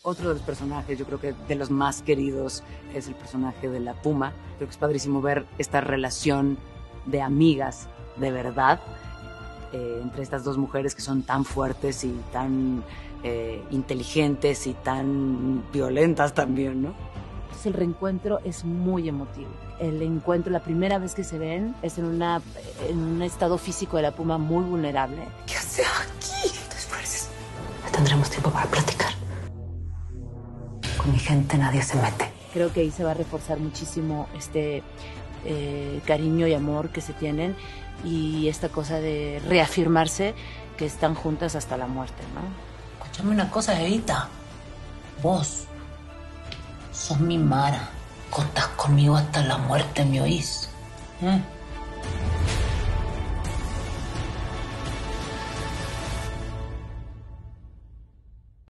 Otro de los personajes, yo creo que de los más queridos, es el personaje de la Puma. Creo que es padrísimo ver esta relación de amigas de verdad entre estas dos mujeres que son tan fuertes y tan inteligentes y tan violentas también, ¿no? El reencuentro es muy emotivo. El encuentro, la primera vez que se ven, es en un estado físico de la Puma muy vulnerable. ¿Qué haces aquí? Te esfuerces. No tendremos tiempo para platicar. Con mi gente nadie se mete. Creo que ahí se va a reforzar muchísimo este cariño y amor que se tienen y esta cosa de reafirmarse que están juntas hasta la muerte, ¿no? Escúchame una cosa, Evita. Vos sos mi Mara. Contás conmigo hasta la muerte, ¿me oís?